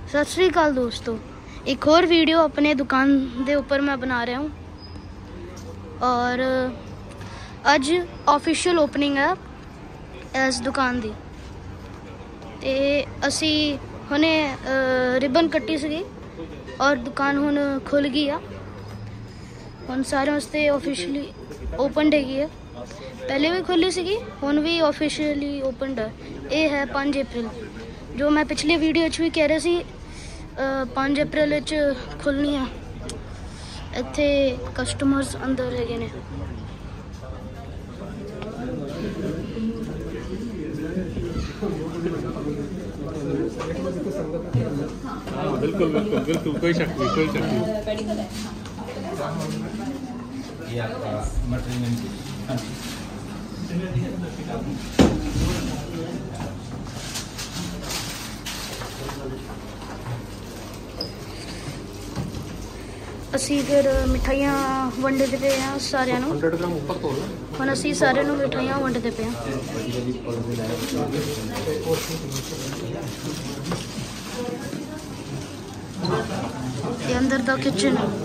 सत श्री अकाल दोस्तों, एक और वीडियो अपने दुकान के उपर मैं बना रहा हूँ और अज ऑफिशियल ओपनिंग है इस दुकान की। ते असी हुणे रिबन कट्टी सी और दुकान हुण खुल गई है। हुण सारे वास्ते ऑफिशियली ओपनड हैगी है। पहले भी खुली सी, हुण भी ऑफिशियली ओपनड है। ये है 5 अप्रैल, जो मैं पिछली वीडियो भी कह रहा सी 5 अप्रैल खुलनी है। इत्थे कस्टमर्स अंदर हैगे ने। बिल्कुल बिल्कुल बिल्कुल, कोई शक नहीं, कोई शक नहीं। ये आपका मटेरियल असी फिर मिठाइयां वंडते पे हैं सारिਆਂ ਨੂੰ। 100 ग्राम ऊपर तो ਹੁਣ ਅਸੀਂ ਸਾਰਿਆਂ ਨੂੰ ਮਿਠਾਈਆਂ ਵੰਡਦੇ ਪਏ ਹਾਂ। ਇਹ ਅੰਦਰ ਦਾ ਕਿਚਨ ਹੈ।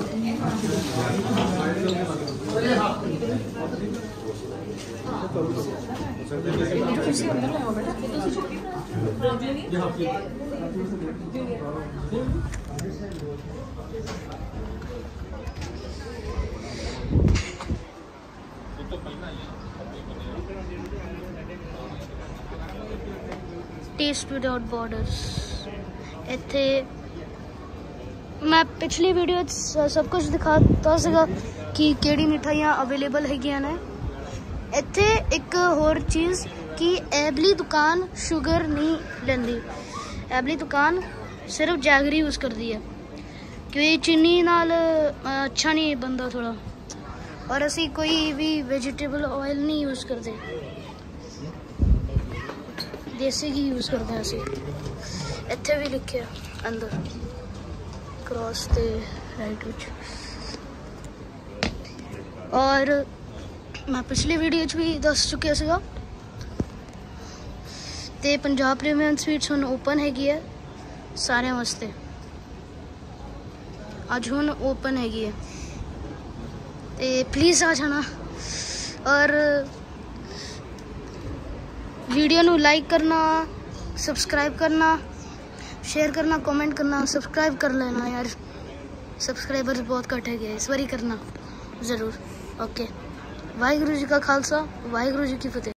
Taste without borders. इत्थे मैं पिछली वीडियो सब कुछ दिखाता सीगा कि केड़ी मिठाइयां अवेलेबल हैगियां ने। इत्थे एक होर चीज़ कि एबली दुकान शुगर नहीं लेंदी। एबली दुकान सिर्फ जैगरी यूज़ करती है क्योंकि चीनी नाल अच्छा नहीं बनता थोड़ा। और असी कोई भी वेजिटेबल ऑयल नहीं यूज़ करते, देसी घी यूज़ करते हैं असी। इत्थे भी लिखे अंदर क्रॉस ते राइट विच। और मैं पिछली वीडियो च भी दस चुकिया सीगा ते पंजाब प्रीमियम स्वीट्स हुण ओपन हैगी है सारे वास्ते। अज हुण ओपन हैगी है ते प्लीज़ आ जाना। और वीडियो नू लाइक करना, सब्सक्राइब करना, शेयर करना, कमेंट करना। सब्सक्राइब कर लेना यार, सब्सक्राइबर्स बहुत घट है, इस बारी करना ज़रूर। ओके, वाहिगुरू जी का खालसा, वाहिगुरू जी की फतेह।